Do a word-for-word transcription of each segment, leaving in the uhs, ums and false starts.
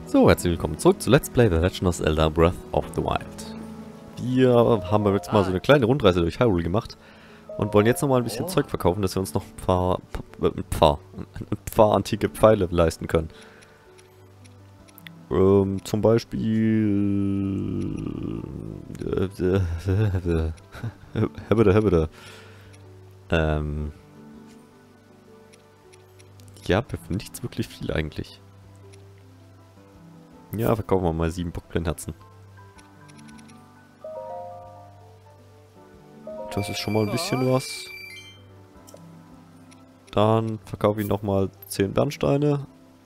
So, herzlich willkommen zurück zu Let's Play The Legend of Zelda Breath of the Wild. Wir haben jetzt mal so eine kleine Rundreise durch Hyrule gemacht und wollen jetzt nochmal ein bisschen Zeug verkaufen, dass wir uns noch ein paar, ein paar, ein paar antike Pfeile leisten können. Ähm, zum Beispiel... Hebede, hebede. Ähm... Ja, nichts wirklich viel eigentlich. Ja, verkaufen wir mal sieben Bockblendherzen. Das ist schon mal ein bisschen was. Dann verkaufe ich nochmal zehn Bernsteine.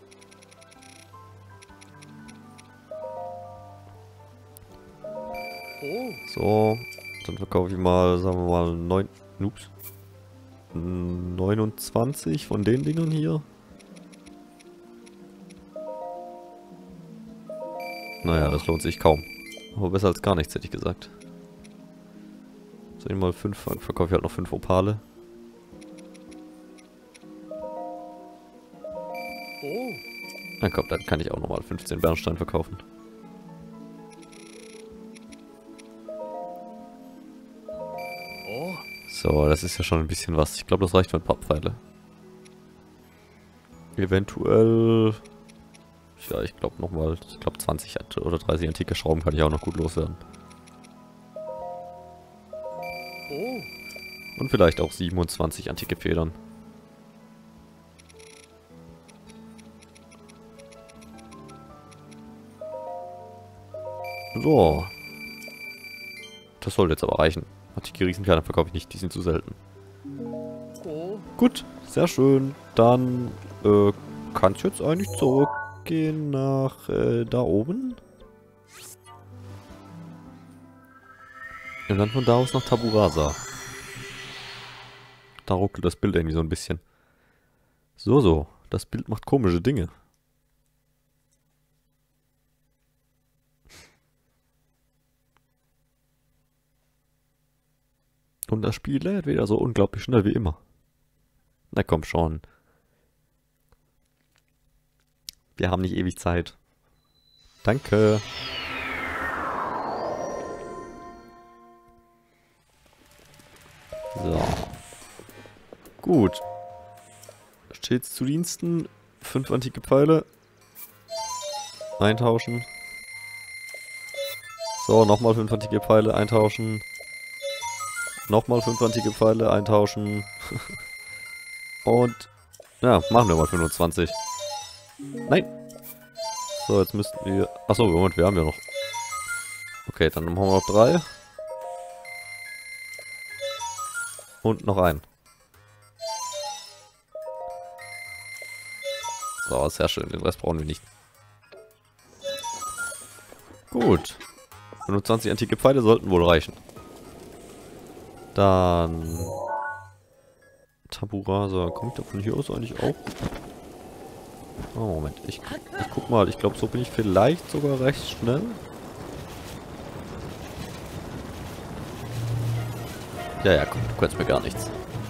So, dann verkaufe ich mal, sagen wir mal, neun, ups, neunundzwanzig von den Dingern hier. Naja, das lohnt sich kaum. Aber besser als gar nichts, hätte ich gesagt. Soll ich mal fünf, verkaufe ich halt noch fünf Opale. Na komm, dann kann ich auch nochmal fünfzehn Bernstein verkaufen. So, das ist ja schon ein bisschen was. Ich glaube, das reicht für ein paar Pfeile. Eventuell... Ja, ich glaube nochmal, ich glaube zwanzig oder dreißig antike Schrauben kann ich auch noch gut loswerden. Und vielleicht auch siebenundzwanzig antike Federn. So. Das sollte jetzt aber reichen. Antike Riesenkerne verkaufe ich nicht, die sind zu selten. Gut, sehr schön. Dann äh, kann es jetzt eigentlich zurückgehen nach äh, da oben. Und dann von da aus nach Taburasa. Da ruckelt das Bild irgendwie so ein bisschen. So, so. Das Bild macht komische Dinge. Und das Spiel lädt wieder so unglaublich schnell wie immer. Na komm schon. Wir haben nicht ewig Zeit. Danke. So. Gut. Stets zu Diensten. Fünf antike Pfeile. Eintauschen. So, nochmal fünf antike Pfeile eintauschen. Nochmal fünf antike Pfeile eintauschen. Und, ja, machen wir mal fünfundzwanzig. Nein! So, jetzt müssten wir... Achso, Moment, wir haben ja noch... Okay, dann machen wir noch drei. Und noch einen. So, sehr schön. Den Rest brauchen wir nicht. Gut. fünfundzwanzig antike Pfeile sollten wohl reichen. Dann... Taburasa. Kommt der von hier aus eigentlich auch? Oh, Moment. Ich, ich guck mal. Ich glaube, so bin ich vielleicht sogar recht schnell. Ja, ja, komm. Du kannst mir gar nichts.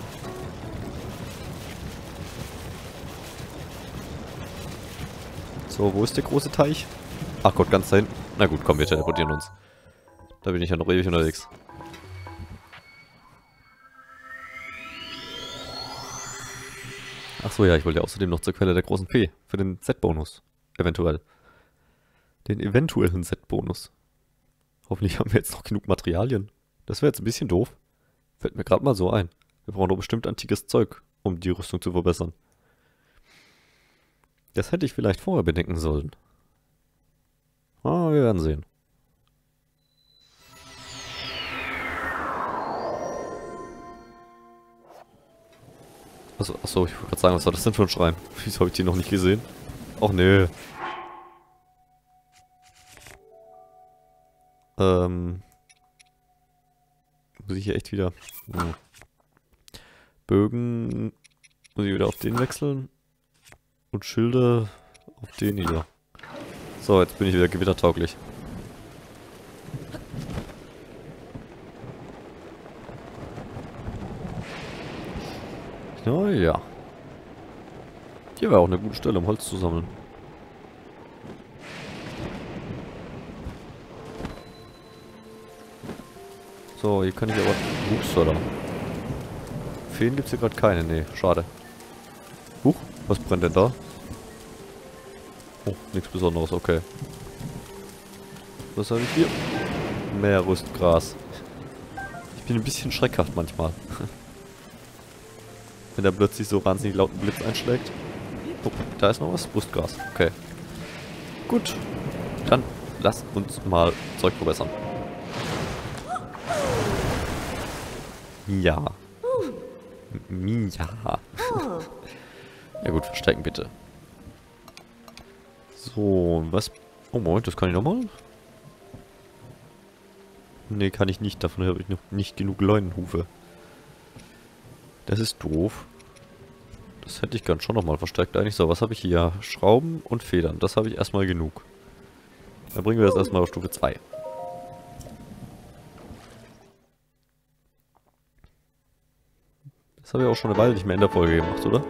So, wo ist der große Teich? Ach Gott, ganz da hinten. Na gut, komm, wir teleportieren uns. Da bin ich ja noch ewig unterwegs. Achso, ja, ich wollte ja außerdem noch zur Quelle der großen Fee. Für den Z-Bonus. Eventuell. Den eventuellen Z-Bonus. Hoffentlich haben wir jetzt noch genug Materialien. Das wäre jetzt ein bisschen doof. Fällt mir gerade mal so ein. Wir brauchen doch bestimmt antikes Zeug, um die Rüstung zu verbessern. Das hätte ich vielleicht vorher bedenken sollen. Ah, wir werden sehen. Achso, achso, ich wollte gerade sagen, was war das denn für ein Schrein? Wieso habe ich die noch nicht gesehen? Och nee. Ähm. Muss ich hier echt wieder... Hm. Bögen... Muss ich wieder auf den wechseln. Und Schilde auf den hier. So, jetzt bin ich wieder gewittertauglich. Oh ja. Hier wäre auch eine gute Stelle, um Holz zu sammeln. So, hier kann ich aber... Upsala. Feen gibt's hier gerade keine. Nee, schade. Huch, was brennt denn da? Oh, nichts Besonderes, okay. Was habe ich hier? Mehr Rüstgras. Ich bin ein bisschen schreckhaft manchmal. Wenn der plötzlich so wahnsinnig lauten Blitz einschlägt. Oh, da ist noch was. Rüstgras. Okay. Gut. Dann lass uns mal Zeug verbessern. Ja. M- Ja. Ja gut, verstecken bitte. So, was... Oh Moment, das kann ich nochmal? Ne, kann ich nicht. Davon habe ich noch nicht genug Leunenhufe. Das ist doof. Das hätte ich gern schon nochmal verstärkt eigentlich. So, was habe ich hier? Schrauben und Federn. Das habe ich erstmal genug. Dann bringen wir das erstmal auf Stufe zwei. Das habe ich auch schon eine Weile nicht mehr in der Folge gemacht, oder?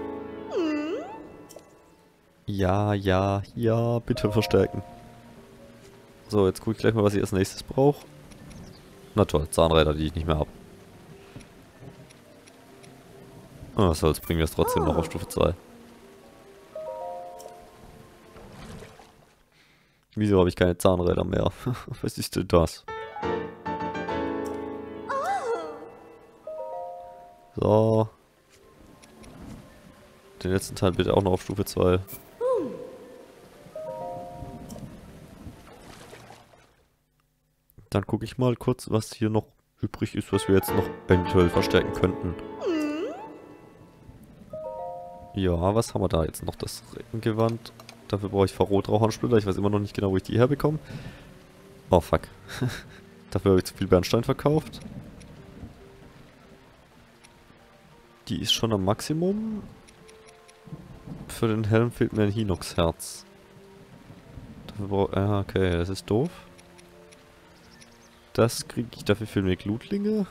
Ja, ja, ja, bitte verstärken. So, jetzt gucke ich gleich mal, was ich als nächstes brauche. Na toll, Zahnräder, die ich nicht mehr habe. Ah, so, jetzt bringen wir es trotzdem noch auf Stufe zwei. Wieso habe ich keine Zahnräder mehr? Was ist denn das? So. Den letzten Teil bitte auch noch auf Stufe zwei. Dann gucke ich mal kurz, was hier noch übrig ist, was wir jetzt noch eventuell verstärken könnten. Ja, was haben wir da jetzt noch? Das Reckengewand. Dafür brauche ich Verrotrauchhornsplitter. Ich weiß immer noch nicht genau, wo ich die herbekomme. Oh, fuck. Dafür habe ich zu viel Bernstein verkauft. Die ist schon am Maximum. Für den Helm fehlt mir ein Hinox-Herz. Dafür brauche... Ah, okay, das ist doof. Das kriege ich, dafür fehlen mir Glutlinge.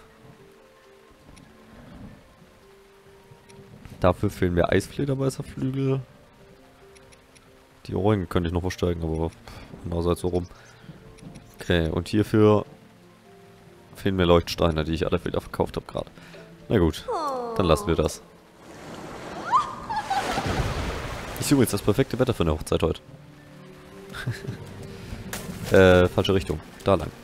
Dafür fehlen mir Eisflederbeißerflügel. Die Ohrringe könnte ich noch verstärken, aber andererseits so rum. Okay, und hierfür fehlen mir Leuchtsteine, die ich alle wieder verkauft habe gerade. Na gut, dann lassen wir das. Ist übrigens das perfekte Wetter für eine Hochzeit heute. äh, falsche Richtung. Da lang.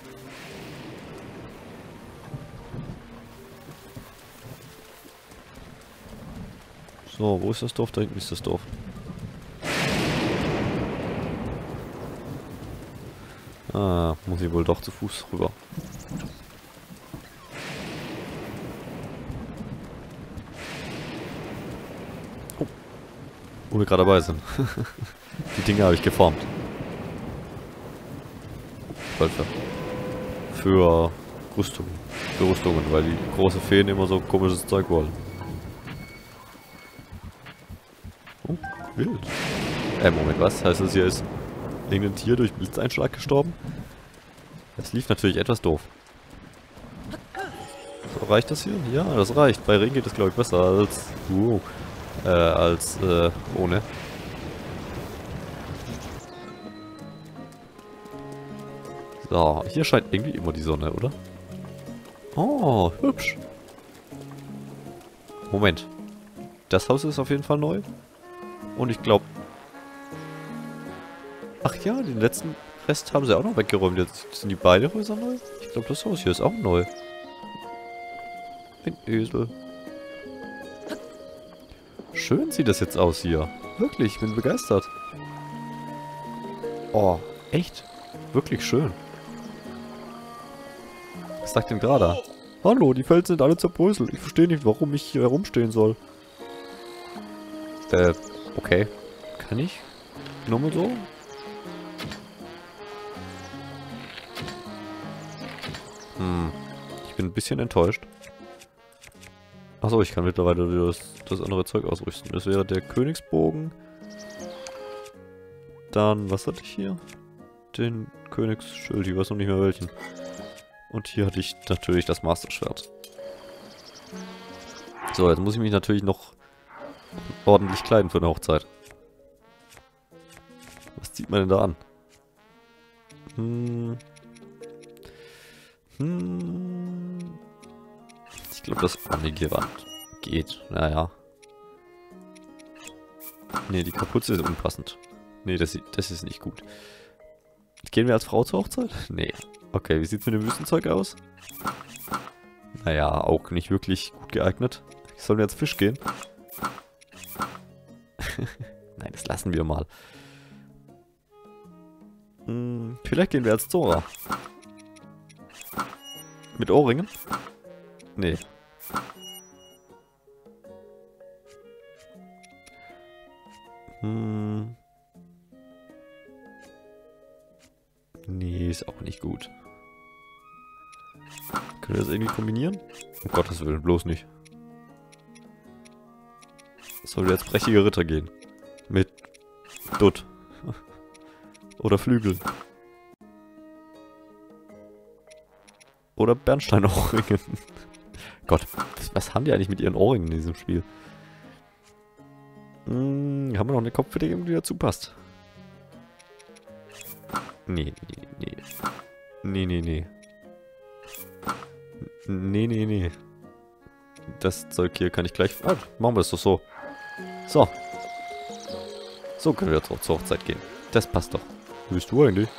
So, wo ist das Dorf? Da hinten ist das Dorf. Ah, muss ich wohl doch zu Fuß rüber. Oh. Wo wir gerade dabei sind. Die Dinge habe ich geformt. Wölfe. Für Rüstungen. Für Rüstungen, weil die große Feen immer so komisches Zeug wollen. Oh, wild. Äh, Moment, was? Heißt das, hier ist irgendein Tier durch Blitzeinschlag gestorben? Das lief natürlich etwas doof. So, reicht das hier? Ja, das reicht. Bei Regen geht es, glaube ich, besser als... Uh, äh, als, äh, ohne. So, hier scheint irgendwie immer die Sonne, oder? Oh, hübsch. Moment. Das Haus ist auf jeden Fall neu. Und ich glaube... Ach ja, den letzten Rest haben sie auch noch weggeräumt. Jetzt sind die beide Häuser neu. Ich glaube, das Haus hier ist auch neu. Ein Esel. Schön sieht das jetzt aus hier. Wirklich, ich bin begeistert. Oh, echt? Wirklich schön. Was sagt denn gerade? Hallo, die Felsen sind alle zerbröselt. Ich verstehe nicht, warum ich hier herumstehen soll. Äh, okay. Kann ich? Nur mal so? Hm. Ich bin ein bisschen enttäuscht. Achso, ich kann mittlerweile wieder das, das andere Zeug ausrüsten. Das wäre der Königsbogen. Dann, was hatte ich hier? Den Königsschild, ich weiß noch nicht mehr welchen. Und hier hatte ich natürlich das Masterschwert. So, jetzt muss ich mich natürlich noch ordentlich kleiden für eine Hochzeit. Was zieht man denn da an? Hm. Hm. glaube, das... Oh, ne, Gewand. Geht. Naja. Ne, die Kapuze ist unpassend. Ne, das, das ist nicht gut. Gehen wir als Frau zur Hochzeit? Nee. Okay, wie sieht's mit dem Wüstenzeug aus? Naja, auch nicht wirklich gut geeignet. Sollen wir jetzt Fisch gehen? Nein, das lassen wir mal. Hm, vielleicht gehen wir als Zora. Mit Ohrringen? Nee. Hm. Nee, ist auch nicht gut. Können wir das irgendwie kombinieren? Um Gottes Willen, bloß nicht. Soll jetzt prächtige Ritter gehen. Mit Dutt. Oder Flügel. Oder Bernsteinohrringen. Gott, was, was haben die eigentlich mit ihren Ohrringen in diesem Spiel? Hm, haben wir noch eine Kopfhütte, die irgendwie dazu passt? Nee, nee, nee. Nee, nee, nee. Nee, nee, nee. Das Zeug hier kann ich gleich... Ah, machen wir es doch so. So. So können wir jetzt auch zur Hochzeit gehen. Das passt doch. Wo bist du eigentlich?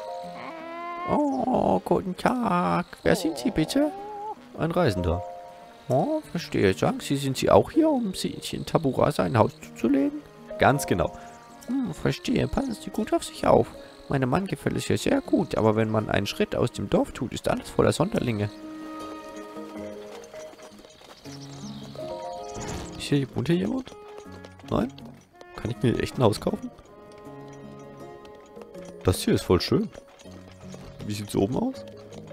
Oh, guten Tag. Wer sind Sie bitte? Ein Reisender. Oh, verstehe. Sagen Sie, sind Sie auch hier, um sich in Taburasa ein Haus zuzulegen? Ganz genau. Hm, verstehe. Passen Sie gut auf sich auf. Meinem Mann gefällt es hier sehr gut, aber wenn man einen Schritt aus dem Dorf tut, ist alles voller Sonderlinge. Ist hier, wohnt hier jemand? Nein? Kann ich mir echt ein Haus kaufen? Das hier ist voll schön. Wie sieht es oben aus?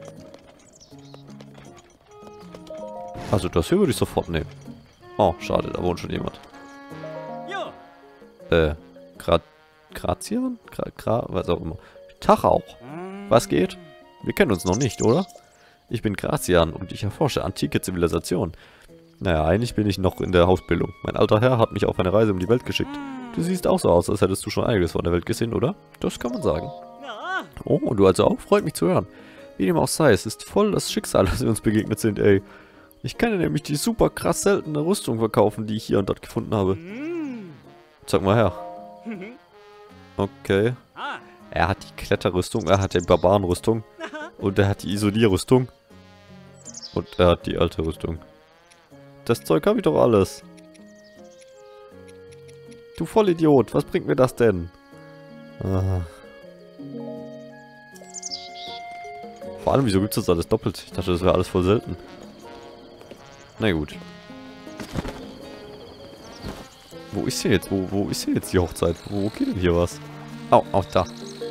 Also das hier würde ich sofort nehmen. Oh, schade, da wohnt schon jemand. Ja. Äh, Gra Grazian? Gra Gra was auch immer. Tag auch. Was geht? Wir kennen uns noch nicht, oder? Ich bin Grazian und ich erforsche antike Zivilisation. Naja, eigentlich bin ich noch in der Ausbildung. Mein alter Herr hat mich auf eine Reise um die Welt geschickt. Du siehst auch so aus, als hättest du schon einiges von der Welt gesehen, oder? Das kann man sagen. Oh, und du also auch? Freut mich zu hören. Wie dem auch sei, es ist voll das Schicksal, dass wir uns begegnet sind, ey. Ich kann dir nämlich die super krass seltene Rüstung verkaufen, die ich hier und dort gefunden habe. Zeig mal her. Okay. Er hat die Kletterrüstung, er hat die Barbarenrüstung. Und er hat die Isolierrüstung. Und er hat die alte Rüstung. Das Zeug habe ich doch alles. Du Vollidiot, was bringt mir das denn? Ah. Vor allem, wieso gibt es das alles doppelt? Ich dachte, das wäre alles voll selten. Na gut. Wo ist hier jetzt? Wo, wo ist hier jetzt die Hochzeit? Wo geht denn hier was? Au, oh, da.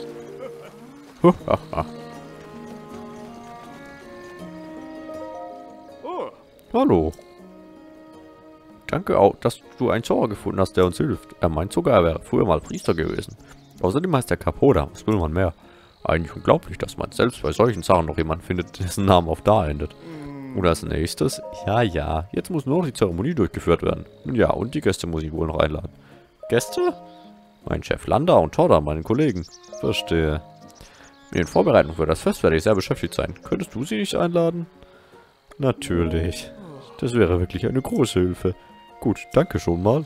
Hallo. Danke auch, dass du einen Zauber gefunden hast, der uns hilft. Er meint sogar, er wäre früher mal Priester gewesen. Außerdem heißt er Capoda. Was will man mehr? Eigentlich unglaublich, dass man selbst bei solchen Sachen noch jemanden findet, dessen Name auf da endet. Und als nächstes? Ja, ja. Jetzt muss nur noch die Zeremonie durchgeführt werden. Ja, und die Gäste muss ich wohl noch einladen. Gäste? Mein Chef Landa und Torda, meinen Kollegen. Verstehe. Mit den Vorbereitungen für das Fest werde ich sehr beschäftigt sein. Könntest du sie nicht einladen? Natürlich. Das wäre wirklich eine große Hilfe. Gut, danke schon mal.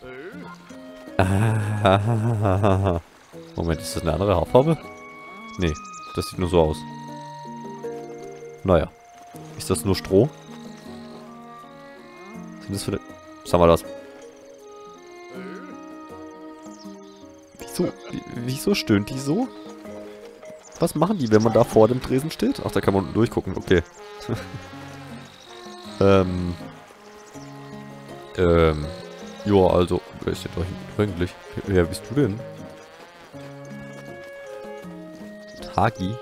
Ah, Moment, ist das eine andere Haarfarbe? Nee, das sieht nur so aus. Naja. Ist das nur Stroh? Sind das für... Sag mal das. Wieso, wieso stöhnt die so? Was machen die, wenn man da vor dem Tresen steht? Ach, da kann man durchgucken, okay. ähm... Ähm... Ja, also... Wer ist denn da eigentlich? Wer bist du denn? Hagi?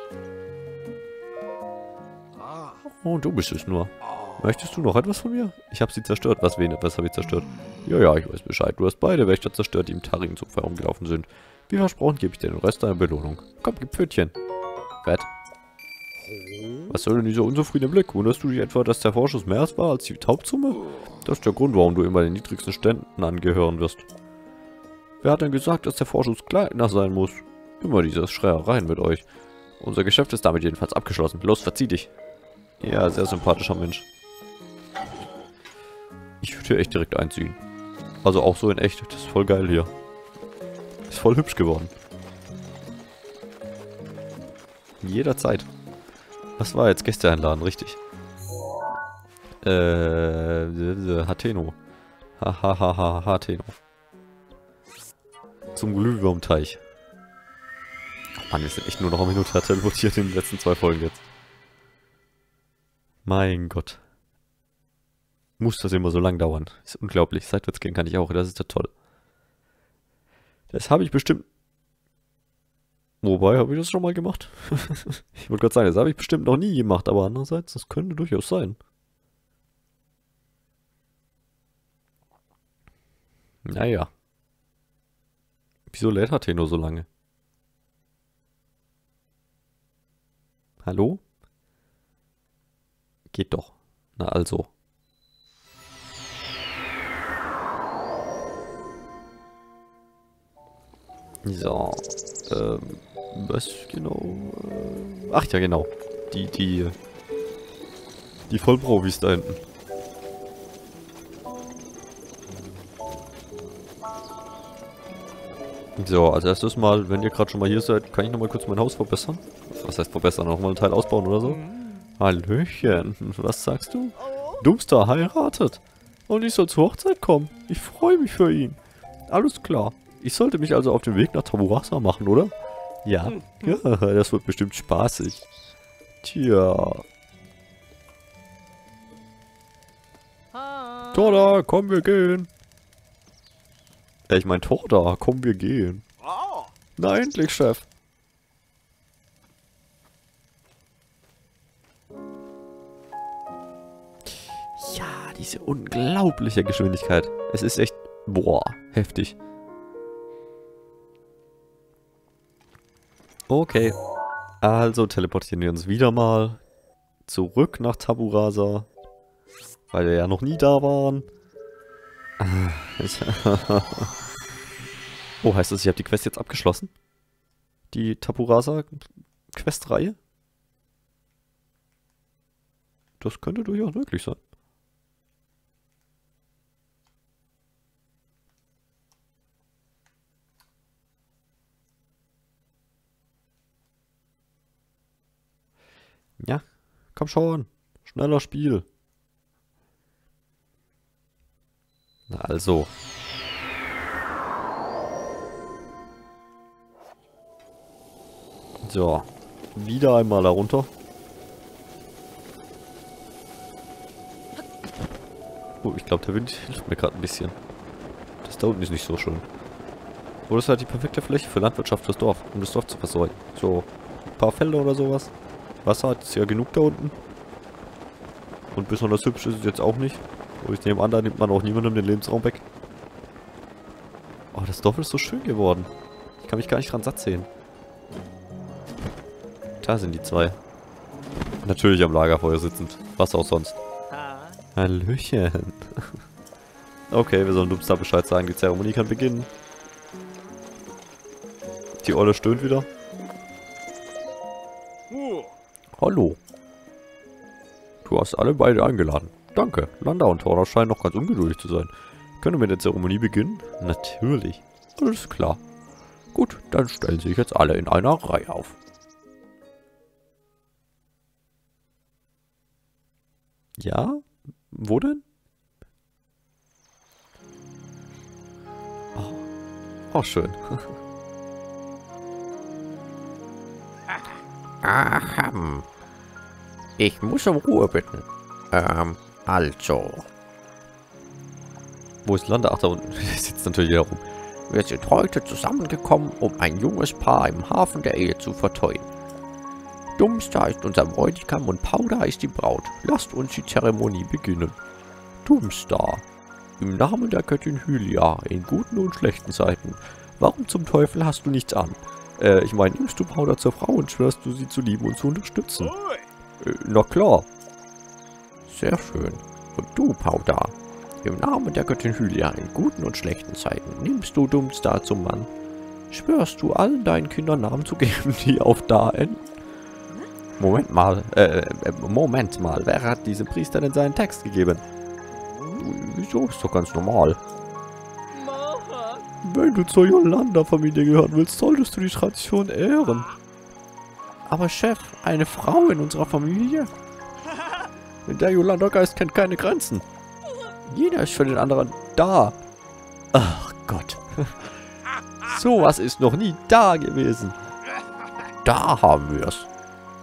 Oh, du bist es nur. Möchtest du noch etwas von mir? Ich habe sie zerstört. Was, wen, was habe ich zerstört? Ja, ja, ich weiß Bescheid. Du hast beide Wächter zerstört, die im Taring zum herumgelaufen sind. Wie versprochen gebe ich dir den Rest deiner Belohnung. Komm, gib Pfötchen. Fett. Was soll denn dieser unzufriedene Blick? Wunderst du dich etwa, dass der Vorschuss mehr war als die Hauptsumme? Das ist der Grund, warum du immer den niedrigsten Ständen angehören wirst. Wer hat denn gesagt, dass der Vorschuss kleiner sein muss? Immer diese Schreiereien mit euch. Unser Geschäft ist damit jedenfalls abgeschlossen. Los, verzieh dich. Ja, sehr sympathischer Mensch. Ich würde hier echt direkt einziehen. Also auch so in echt. Das ist voll geil hier. Ist voll hübsch geworden. Jederzeit. Was war jetzt? Gäste einladen, richtig. Äh, Hateno. Hahaha, Hateno. Zum Glühwürmteich. Oh Mann, wir sind echt nur noch eine Minute teleportiert in den letzten zwei Folgen jetzt. Mein Gott. Muss das immer so lang dauern? Ist unglaublich. Seitwärts gehen kann ich auch. Das ist ja toll. Das habe ich bestimmt... Wobei, habe ich das schon mal gemacht? Ich wollte gerade sagen, das habe ich bestimmt noch nie gemacht. Aber andererseits, das könnte durchaus sein. Naja. Wieso lädt Hateno so lange? Hallo? Geht doch. Na also. So. Ähm, was genau? Äh, ach ja, genau. Die, die, die Vollprofis da hinten. So, als erstes mal, wenn ihr gerade schon mal hier seid, kann ich nochmal kurz mein Haus verbessern? Was heißt verbessern? Nochmal einen Teil ausbauen oder so? Hallöchen, was sagst du? Dumpster heiratet. Und ich soll zur Hochzeit kommen. Ich freue mich für ihn. Alles klar. Ich sollte mich also auf den Weg nach Taburasa machen, oder? Ja. Ja, das wird bestimmt spaßig. Tja. Torda, komm, wir gehen. Ja, ich mein Torda, komm, wir gehen. Na endlich, Chef. Ja, diese unglaubliche Geschwindigkeit. Es ist echt, boah, heftig. Okay. Also teleportieren wir uns wieder mal zurück nach Taburasa. Weil wir ja noch nie da waren. Oh, heißt das, ich habe die Quest jetzt abgeschlossen? Die Taburasa-Questreihe? Das könnte durchaus möglich sein. Ja, komm schon. Schneller Spiel. Na also. So. Wieder einmal da runter. Oh, ich glaube, der Wind hilft mir gerade ein bisschen. Das da unten ist nicht so schön. Aber das ist halt die perfekte Fläche für Landwirtschaft fürs Dorf, um das Dorf zu versorgen. So, ein paar Felder oder sowas. Wasser hat es ja genug da unten. Und besonders hübsch ist es jetzt auch nicht. Und ich nehme an, da nimmt man auch niemandem den Lebensraum weg. Oh, das Dorf ist so schön geworden. Ich kann mich gar nicht dran satt sehen. Da sind die zwei. Natürlich am Lagerfeuer sitzend. Was auch sonst. Hallöchen. Okay, wir sollen Dumpster Bescheid sagen. Die Zeremonie kann beginnen. Die Olle stöhnt wieder. Hallo. Du hast alle beide eingeladen. Danke. Landa und Torda scheinen noch ganz ungeduldig zu sein. Können wir mit der Zeremonie beginnen? Natürlich. Alles klar. Gut, dann stellen sich jetzt alle in einer Reihe auf. Ja? Wo denn? Oh, oh schön. Aha. Ich muss um Ruhe bitten. Ähm, also. Wo ist Landa? Ach, da unten. Der sitzt natürlich herum. Wir sind heute zusammengekommen, um ein junges Paar im Hafen der Ehe zu verteuen. Dumpster ist unser Bräutigam und Powder ist die Braut. Lasst uns die Zeremonie beginnen. Dumpster. Im Namen der Göttin Hylia, in guten und schlechten Zeiten. Warum zum Teufel hast du nichts an? Äh, ich meine, nimmst du Powder zur Frau und schwörst du sie zu lieben und zu unterstützen? Äh, na klar. Sehr schön. Und du, Powder? Im Namen der Göttin Hylia, in guten und schlechten Zeiten, nimmst du Dumpster zum Mann? Schwörst du allen deinen Kindern Namen zu geben, die auf da enden? Moment mal, äh, äh, Moment mal, wer hat diesem Priester denn seinen Text gegeben? Wieso? Ist doch ganz normal. Wenn du zur Yolanda-Familie gehören willst, solltest du die Tradition ehren. Aber Chef, eine Frau in unserer Familie? Der Yolanda-Geist kennt keine Grenzen. Jeder ist für den anderen da. Ach Gott. Sowas ist noch nie da gewesen. Da haben wir es.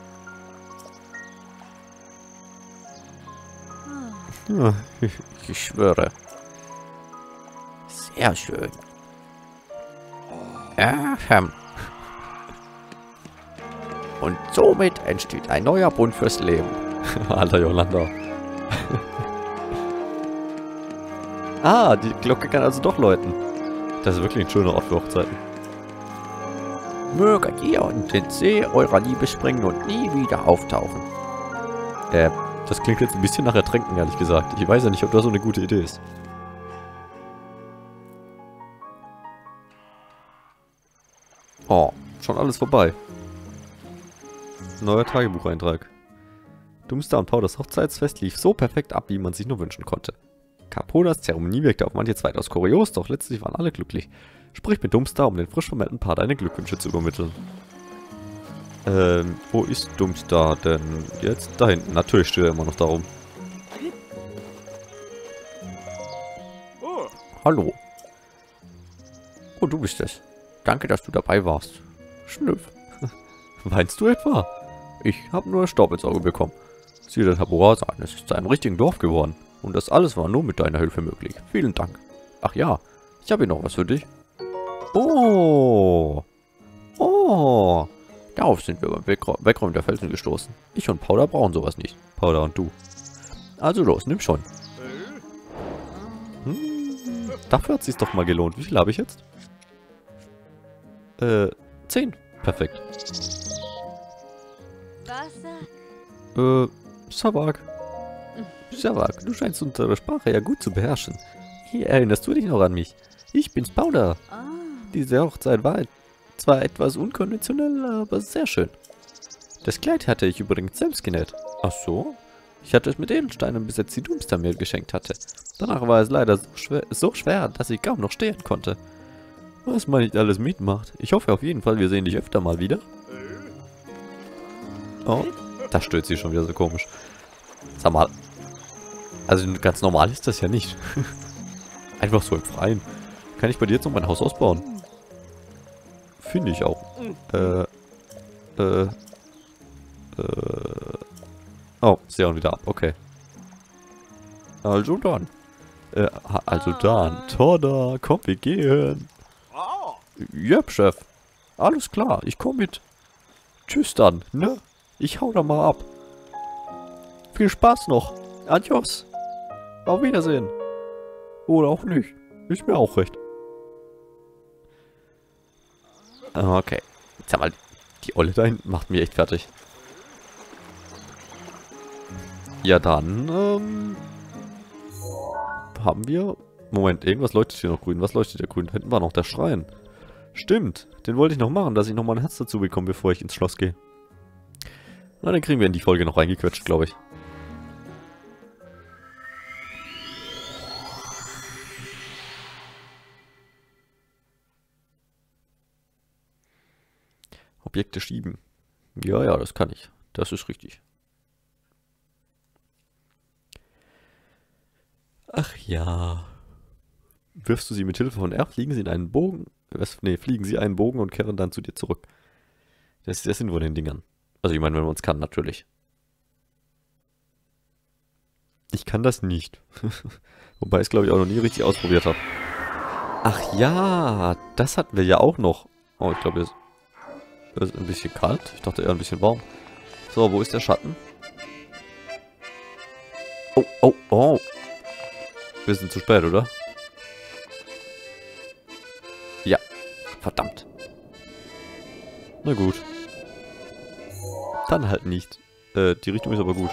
Ja. Ich schwöre. Sehr schön. Ähm. Und somit entsteht ein neuer Bund fürs Leben. Alter Yolanda. Ah, die Glocke kann also doch läuten. Das ist wirklich ein schöner Ort für Hochzeiten. Möget ihr in den See eurer Liebe springen und nie wieder auftauchen. Äh, das klingt jetzt ein bisschen nach Ertränken, ehrlich gesagt. Ich weiß ja nicht, ob das so eine gute Idee ist. Oh, schon alles vorbei. Neuer Tagebucheintrag. Dumpster und Powders Hochzeitsfest lief so perfekt ab, wie man sich nur wünschen konnte. Caponas Zeremonie wirkte auf manche Zeit aus kurios, doch letztlich waren alle glücklich. Sprich mit Dumpster, um den frisch vermählten Paar deine Glückwünsche zu übermitteln. Ähm, wo ist Dumpster denn jetzt? Da hinten. Natürlich steht er immer noch darum. Hallo. Oh, du bist es. Danke, dass du dabei warst. Schnüff. Weinst du etwa? Ich habe nur Staub ins Auge bekommen. Sieh den Haboras an, es ist zu einem richtigen Dorf geworden. Und das alles war nur mit deiner Hilfe möglich. Vielen Dank. Ach ja, ich habe hier noch was für dich. Oh. Oh. Darauf sind wir beim Wegr- Wegräumen der Felsen gestoßen. Ich und Powder brauchen sowas nicht. Powder und du. Also los, nimm schon. Hm, dafür hat es sich doch mal gelohnt. Wie viel habe ich jetzt? Äh, zehn. Perfekt. Äh, Sabak. Sabak, du scheinst unsere Sprache ja gut zu beherrschen. Hier erinnerst du dich noch an mich? Ich bin's, Powder. Diese Hochzeit war zwar etwas unkonventionell, aber sehr schön. Das Kleid hatte ich übrigens selbst genäht. Ach so? Ich hatte es mit Edelsteinen, bis jetzt die Dumpster mir geschenkt hatte. Danach war es leider so schwer, so schwer, dass ich kaum noch stehen konnte. Was man nicht alles mitmacht. Ich hoffe auf jeden Fall, wir sehen dich öfter mal wieder. Oh, da stößt sie schon wieder so komisch. Sag mal. Also ganz normal ist das ja nicht. Einfach so im Freien. Kann ich bei dir jetzt noch mein Haus ausbauen? Finde ich auch. Äh. Äh. Äh. Oh, sie hauen wieder ab. Okay. Also dann. Äh, also dann. Tada, komm, wir gehen. Jep, Chef. Alles klar, ich komm mit. Tschüss dann, ne? Ich hau da mal ab. Viel Spaß noch. Adios. Auf Wiedersehen. Oder auch nicht. Ist mir auch recht. Okay. Sag mal, die Olle da hinten macht mich echt fertig. Ja dann, ähm... haben wir... Moment, irgendwas leuchtet hier noch grün. Was leuchtet hier grün? Da hinten war noch der Schrein. Stimmt, den wollte ich noch machen, dass ich noch mal ein Herz dazu bekomme, bevor ich ins Schloss gehe. Na, den kriegen wir in die Folge noch reingequetscht, glaube ich. Objekte schieben. Ja, ja, das kann ich. Das ist richtig. Ach ja. Wirfst du sie mit Hilfe von R, fliegen sie in einen Bogen. Was, nee, fliegen sie einen Bogen und kehren dann zu dir zurück. Das ist der Sinn von den Dingern. Also ich meine, wenn man es kann, natürlich. Ich kann das nicht. Wobei ich es, glaube ich, auch noch nie richtig ausprobiert habe. Ach ja, das hatten wir ja auch noch. Oh, ich glaube, es ist ein bisschen kalt. Ich dachte eher ein bisschen warm. So, wo ist der Schatten? Oh, oh, oh. Wir sind zu spät, oder? Ja. Verdammt. Na gut. Dann halt nicht. Äh, die Richtung ist aber gut.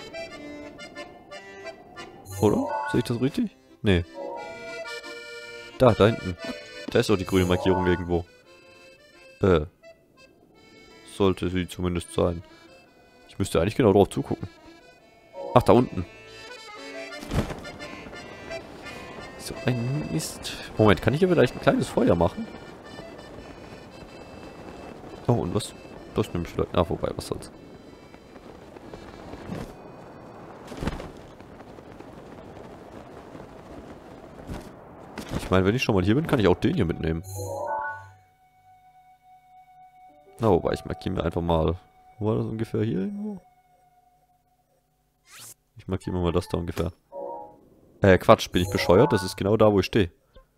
Oder? Sehe ich das richtig? Nee. Da, da hinten. Da ist doch die grüne Markierung irgendwo. Äh. Sollte sie zumindest sein. Ich müsste eigentlich genau drauf zugucken. Ach, da unten. So ein Mist. Moment, kann ich hier vielleicht ein kleines Feuer machen? Oh, und was? Das nehme ich vielleicht. Ah, wobei, was soll's. Ich meine, wenn ich schon mal hier bin, kann ich auch den hier mitnehmen. Na, wobei, ich markiere mir einfach mal... Wo war das ungefähr hier irgendwo? Ich markiere mir mal das da ungefähr. Äh, Quatsch, bin ich bescheuert? Das ist genau da, wo ich stehe.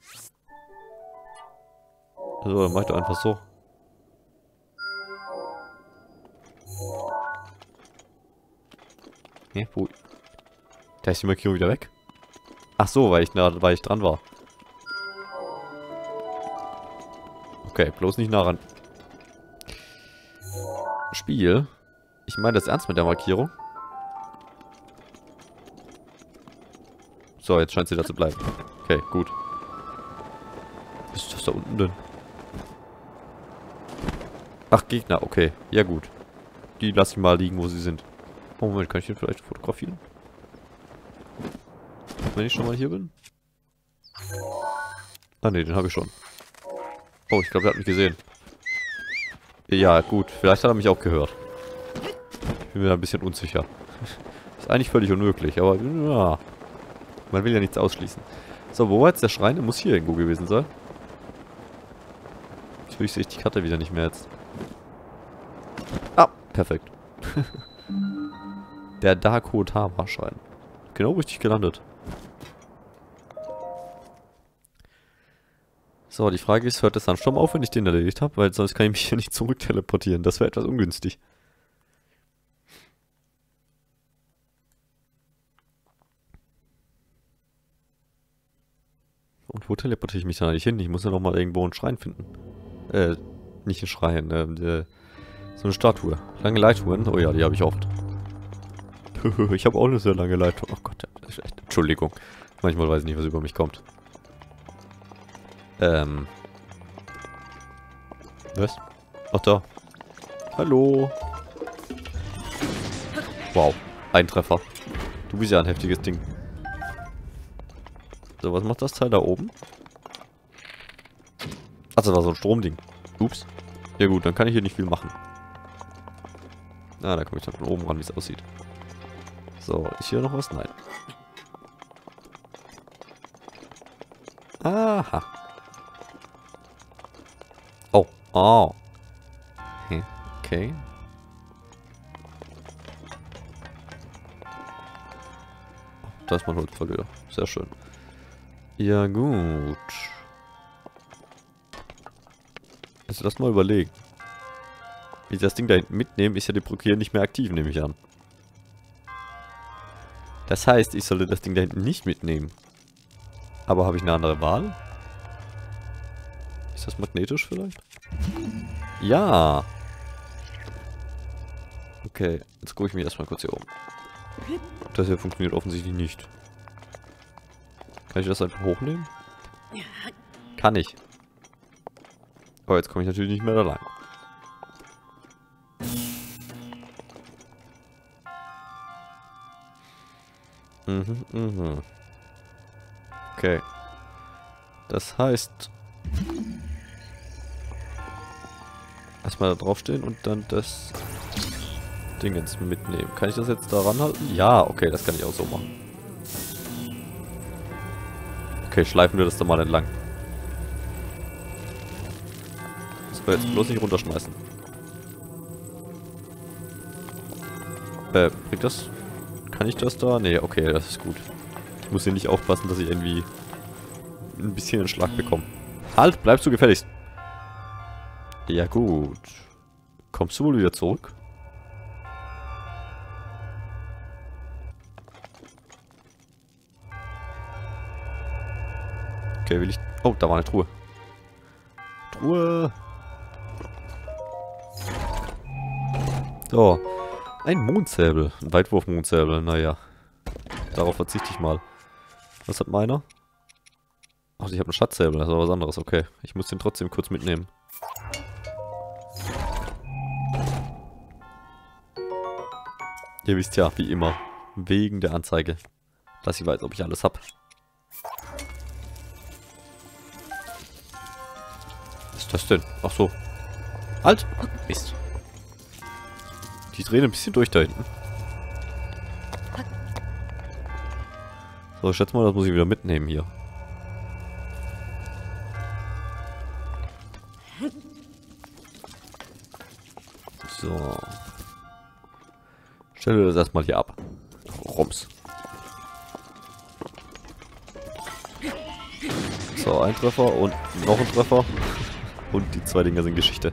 Also, dann mach ich doch einfach so. Ne, wo... Da ist die Markierung wieder weg. Ach so, weil ich, nah, weil ich dran war. Okay, bloß nicht nah ran. Spiel. Ich meine das ernst mit der Markierung. So, jetzt scheint sie da zu bleiben. Okay, gut. Was ist das da unten denn? Ach, Gegner, okay. Ja gut. Die lasse ich mal liegen, wo sie sind. Oh, Moment, kann ich den vielleicht fotografieren? Wenn ich schon mal hier bin? Ah ne, den habe ich schon. Oh, ich glaube, er hat mich gesehen. Ja, gut. Vielleicht hat er mich auch gehört. Ich bin mir da ein bisschen unsicher. Ist eigentlich völlig unmöglich, aber ja. Man will ja nichts ausschließen. So, wo war jetzt der Schrein? Der muss hier irgendwo gewesen sein. Natürlich sehe ich die Karte wieder nicht mehr jetzt. Ah, perfekt. Der Dakotama-Schrein. Genau richtig gelandet. So, die Frage ist, hört das dann schon auf, wenn ich den erledigt habe? Weil sonst kann ich mich hier nicht zurück teleportieren. Das wäre etwas ungünstig. Und wo teleportiere ich mich dann eigentlich hin? Ich muss ja noch mal irgendwo einen Schrein finden. Äh, nicht einen Schrein, äh, so eine Statue. Lange Leitungen? Oh ja, die habe ich oft. Ich habe auch eine sehr lange Leitung. Oh Gott, das ist echt... Entschuldigung. Manchmal weiß ich nicht, was über mich kommt. Ähm... Was? Ach da. Hallo. Wow. Ein Treffer. Du bist ja ein heftiges Ding. So, was macht das Teil da oben? Ach, das war so ein Stromding. Ups. Ja gut, dann kann ich hier nicht viel machen. Ah, da komme ich dann von oben ran, wie es aussieht. So, ist hier noch was? Nein. Aha. Oh. Oh. Okay. Da ist mein Holzpfeil wieder. Sehr schön. Ja, gut. Also lass mal überlegen. Wie ich das Ding da hinten mitnehme, ist ja die Brücke hier nicht mehr aktiv, nehme ich an. Das heißt, ich sollte das Ding da hinten nicht mitnehmen. Aber habe ich eine andere Wahl? Ist das magnetisch vielleicht? Ja. Okay, jetzt gucke ich mir erstmal kurz hier um. Das hier funktioniert offensichtlich nicht. Kann ich das einfach hochnehmen? Kann ich. Aber jetzt komme ich natürlich nicht mehr da lang. Mhm, mhm. Okay. Das heißt... Erstmal da draufstehen und dann das Ding jetzt mitnehmen. Kann ich das jetzt da ranhalten? Ja, okay, das kann ich auch so machen. Okay, schleifen wir das da mal entlang. Das wir jetzt bloß nicht runterschmeißen. Äh, bringt das... Kann ich das da? Nee, okay, das ist gut. Ich muss hier nicht aufpassen, dass ich irgendwie ein bisschen einen Schlag bekomme. Halt, bleibst du gefälligst. Ja gut. Kommst du wohl wieder zurück? Okay, will ich... Oh, da war eine Truhe. Truhe. So. Ein Mondsäbel. Ein Weitwurf-Mondsäbel. Naja. Darauf verzichte ich mal. Was hat meiner? Ach, ich habe einen Schatzsäbel. Das ist aber was anderes. Okay. Ich muss den trotzdem kurz mitnehmen. Ihr wisst ja, wie immer. Wegen der Anzeige. Dass ich weiß, ob ich alles hab. Was denn? Ach so. Halt! Mist. Die drehen ein bisschen durch da hinten. So, ich schätze mal, das muss ich wieder mitnehmen hier. So. Stelle das erstmal hier ab. Rums. So, ein Treffer und noch ein Treffer. Und die zwei Dinger sind Geschichte.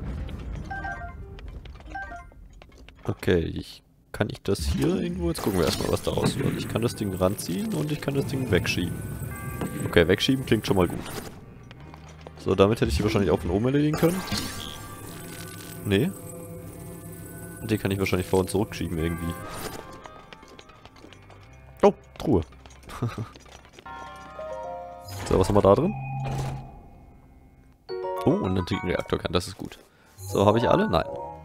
Okay, ich, kann ich das hier irgendwo? Jetzt gucken wir erstmal, was da rausläuft. Ich kann das Ding ranziehen und ich kann das Ding wegschieben. Okay, wegschieben klingt schon mal gut. So, damit hätte ich die wahrscheinlich auch von oben erledigen können. Nee. Den kann ich wahrscheinlich vor und zurückschieben irgendwie. Oh, Truhe. So, was haben wir da drin? Oh, und einen antiken Reaktorkern, das ist gut. So, habe ich alle? Nein.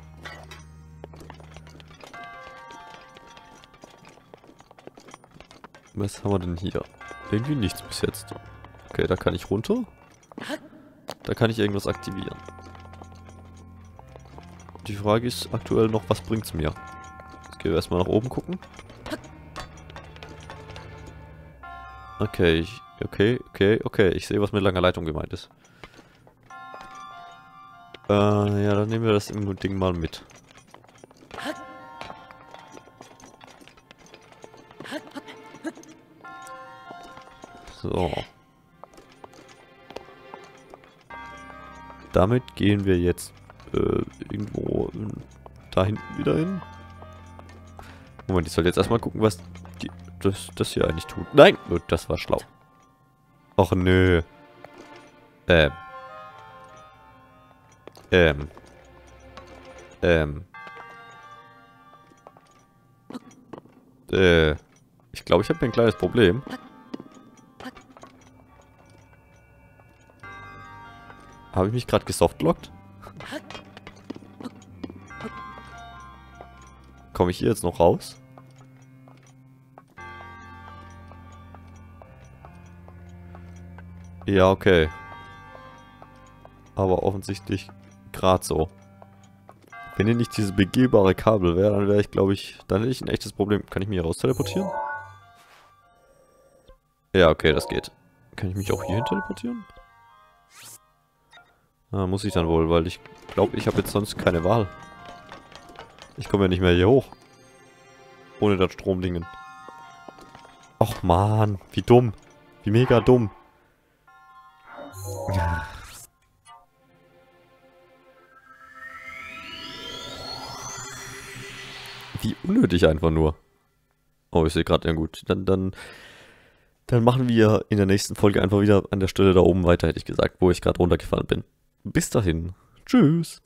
Was haben wir denn hier? Irgendwie nichts bis jetzt. Okay, da kann ich runter. Da kann ich irgendwas aktivieren. Die Frage ist aktuell noch, was bringt's mir? Jetzt gehen wir erstmal nach oben gucken. Okay, ich, okay, okay, okay. Ich sehe, was mit langer Leitung gemeint ist. Äh, ja, dann nehmen wir das im Ding mal mit. So. Damit gehen wir jetzt äh, irgendwo da hinten wieder hin. Moment, ich soll jetzt erstmal gucken, was die, das, das hier eigentlich tut. Nein! Gut, das war schlau. Och nö. Ähm. Ähm. Ähm. Äh. Ich glaube, ich habe hier ein kleines Problem. Habe ich mich gerade gesoftlockt? Komme ich hier jetzt noch raus? Ja, okay. Aber offensichtlich gerade so. Wenn hier nicht dieses begehbare Kabel wäre, dann wäre ich, glaube ich, dann hätte ich ein echtes Problem. Kann ich mich hier raus teleportieren? Ja, okay, das geht. Kann ich mich auch hierhin teleportieren? Ah, muss ich dann wohl, weil ich glaube, ich habe jetzt sonst keine Wahl. Ich komme ja nicht mehr hier hoch. Ohne das Stromdingen. Och man, wie dumm. Wie mega dumm. Wie unnötig einfach nur. Oh, ich sehe gerade, ja gut. Dann, dann, dann machen wir in der nächsten Folge einfach wieder an der Stelle da oben weiter, hätte ich gesagt, wo ich gerade runtergefallen bin. Bis dahin. Tschüss.